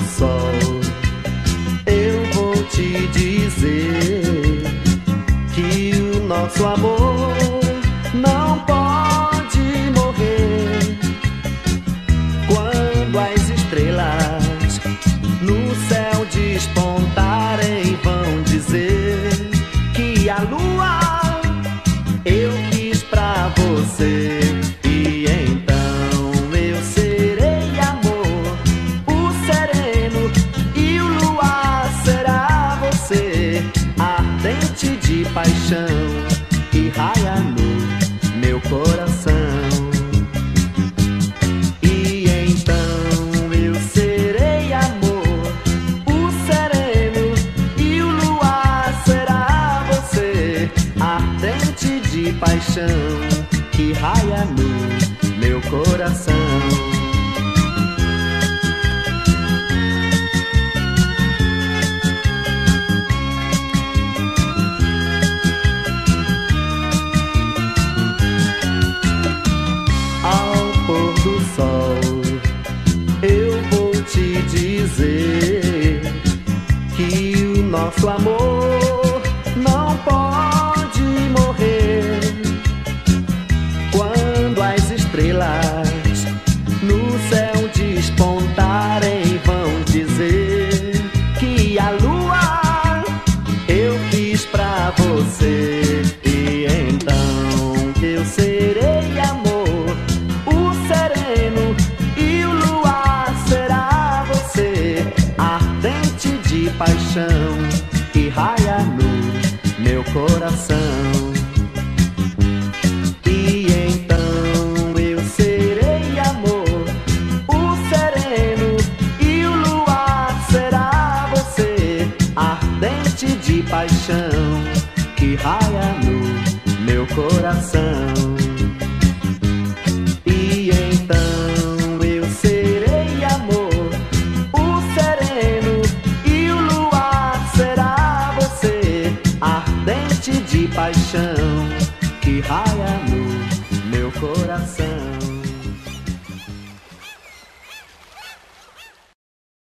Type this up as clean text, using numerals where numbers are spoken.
sol, eu vou te dizer que o nosso amor não pode morrer. Quando as estrelas no céu despontarem, vão dizer que a lua eu quis pra você. E então eu serei amor, o sereno, e o luar será você, ardente de paixão que raia no meu coração. E então eu serei amor, o sereno, e o luar será você, ardente de paixão que raia no meu coração. Ao pôr do sol, eu vou te dizer que o nosso amor não pode morrer. Quando as estrelas no céu despontarem, vão dizer que a lua eu quis pra você. E então eu serei amor, o sereno, e o luar será você, ardente de paixão que raia no meu coração. E então eu serei amor, o sereno, e o luar será você, ardente de paixão que raia no meu coração. E então eu serei amor, o sereno, e o luar será você, ardente de paixão